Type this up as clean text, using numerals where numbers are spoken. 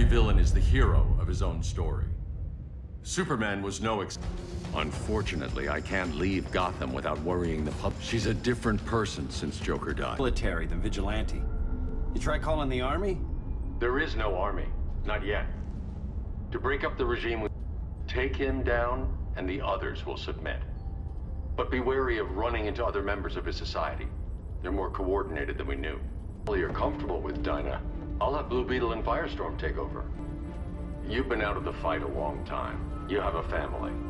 villain is the hero of his own story. Superman was no Unfortunately, I can't leave Gotham without worrying the public. She's a different person since Joker died. Military than vigilante. You try calling the army? There is no army. Not yet. To break up the regime, take him down, and the others will submit. But be wary of running into other members of his society. They're more coordinated than we knew. Well, you're comfortable with Dinah. I'll have Blue Beetle and Firestorm take over. You've been out of the fight a long time. You have a family.